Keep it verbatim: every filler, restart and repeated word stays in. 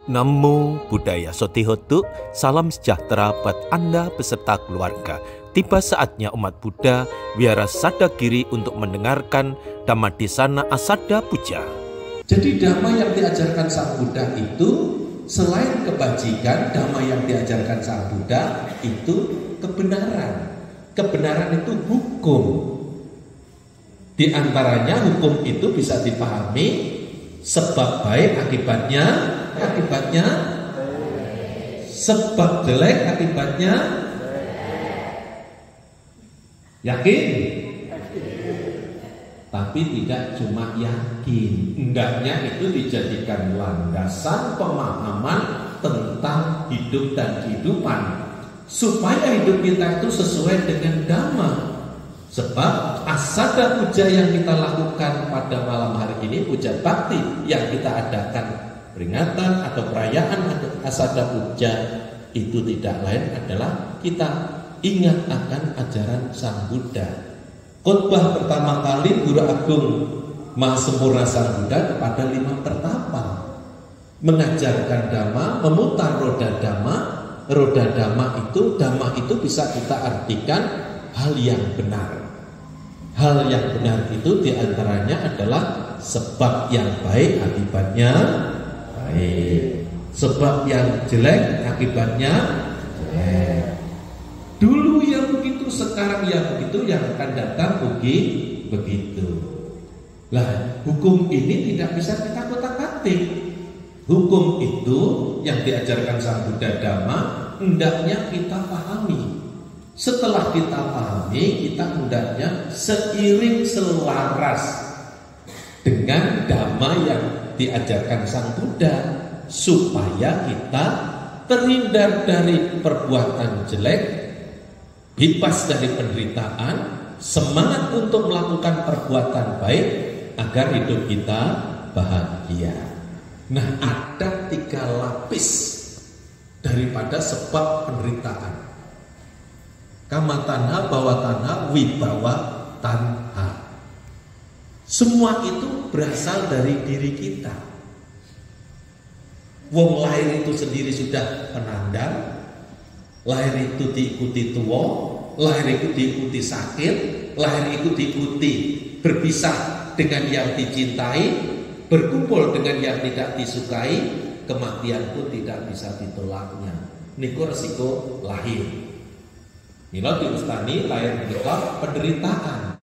Namo Buddhaya Sotihotu, salam sejahtera buat Anda beserta keluarga. Tiba saatnya umat Buddha Wihara Sadagiri untuk mendengarkan Dhammadesana Asada Puja. Jadi dhamma yang diajarkan Sang Buddha itu selain kebajikan, dhamma yang diajarkan Sang Buddha itu kebenaran. Kebenaran itu hukum. Di antaranya hukum itu bisa dipahami sebab baik akibatnya, akibatnya sebab jelek akibatnya. Yakin? Tapi tidak cuma yakin, hendaknya itu dijadikan landasan pemahaman tentang hidup dan kehidupan, supaya hidup kita itu sesuai dengan dhamma. Sebab asada puja yang kita lakukan pada malam hari ini, puja bakti yang kita adakan, peringatan atau perayaan atau asada puja, itu tidak lain adalah kita ingat akan ajaran Sang Buddha. Khotbah pertama kali Guru Agung Mahasempurna Sang Buddha kepada lima pertapa, mengajarkan dhamma, memutar roda dhamma. Roda dhamma itu, dhamma itu bisa kita artikan hal yang benar. Hal yang benar itu diantaranya adalah sebab yang baik akibatnya baik, sebab yang jelek akibatnya jelek. Dulu yang begitu, sekarang yang begitu, yang akan datang begitu. Lah, hukum ini tidak bisa kita kotak-katik. Hukum itu yang diajarkan Sang Buddha Dhamma hendaknya kita pahami. Setelah kita pahami, kita hendaknya seiring selaras dengan dhamma yang diajarkan Sang Buddha, supaya kita terhindar dari perbuatan jelek, bebas dari penderitaan, semangat untuk melakukan perbuatan baik agar hidup kita bahagia. Nah, ada tiga lapis daripada sebab penderitaan. Kama tanha, bawa tanha, wibawa tanha. Semua itu berasal dari diri kita. Wong lahir itu sendiri sudah penandang. Lahir itu diikuti tua, lahir itu diikuti sakit, lahir itu diikuti berpisah dengan yang dicintai, berkumpul dengan yang tidak disukai, kematian pun tidak bisa ditolaknya. Niku resiko lahir. Mila diustani lahir menika penderitaan.